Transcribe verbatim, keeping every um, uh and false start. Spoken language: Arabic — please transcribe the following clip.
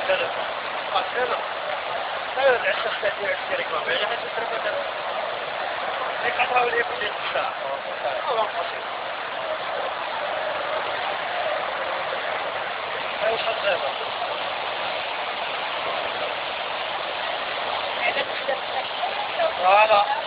كذا كذا لا يدعي الشخصيات يشترك ما بينه حتى تربط ليك حتحاول يكون لي الساعة أو قصير لا يوصل غيره لا لا